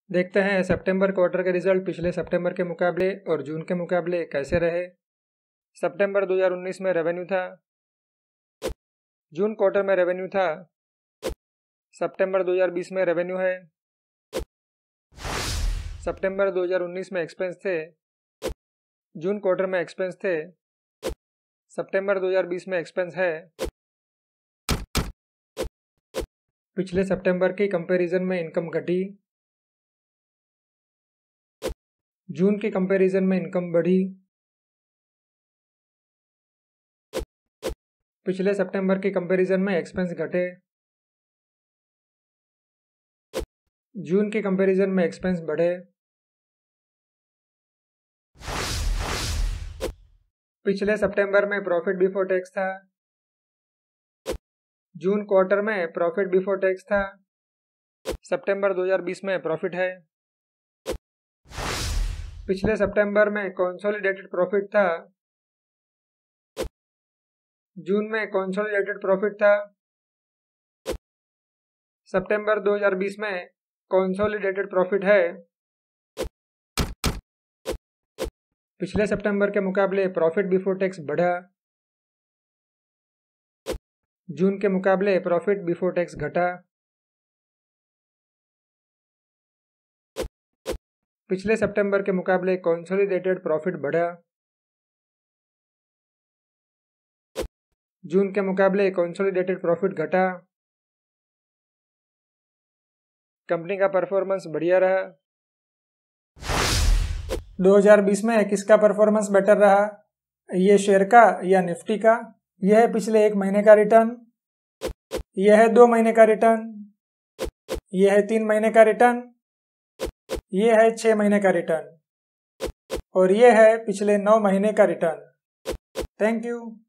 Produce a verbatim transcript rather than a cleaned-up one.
देखते हैं सितंबर क्वार्टर के रिजल्ट पिछले सितंबर के मुकाबले और जून के मुकाबले कैसे रहे। सितंबर दो हज़ार उन्नीस में रेवेन्यू था, जून क्वार्टर में रेवेन्यू था, सितंबर दो हज़ार बीस में रेवेन्यू है, सितंबर दो हज़ार उन्नीस में एक्सपेंस थे, जून क्वार्टर में एक्सपेंस थे, सितंबर दो हज़ार बीस में एक्सपेंस है। पिछले सितंबर के कंपैरिजन में इनकम घटी, जून के कंपैरिजन में इनकम बढ़ी। पिछले सितंबर के कंपैरिजन में एक्सपेंस घटे, जून के कंपैरिजन में एक्सपेंस बढ़े। पिछले सितंबर में प्रॉफिट बिफोर टैक्स था, जून क्वार्टर में प्रॉफिट बिफोर टैक्स था, सितंबर दो हज़ार बीस में प्रॉफिट है। पिछले सितंबर में कंसोलिडेटेड प्रॉफिट था, जून में कंसोलिडेटेड प्रॉफिट था, सितंबर दो हज़ार बीस में कंसोलिडेटेड प्रॉफिट है। पिछले सितंबर के मुकाबले प्रॉफिट बिफोर टैक्स बढ़ा, जून के मुकाबले प्रॉफिट बिफोर टैक्स घटा। पिछले सितंबर के मुकाबले कंसोलिडेटेड प्रॉफिट बढ़ा, जून के मुकाबले कंसोलिडेटेड प्रॉफिट घटा। कंपनी का परफॉर्मेंस बढ़िया रहा। दो हज़ार बीस में किसका परफॉर्मेंस बेटर रहा? ये शेयर का या निफ्टी का? यह है पिछले एक महीने का रिटर्न, यह है दो महीने का रिटर्न, यह है तीन महीने का रिटर्न, यह है छह महीने का रिटर्न और यह है पिछले नौ महीने का रिटर्न। Thank you.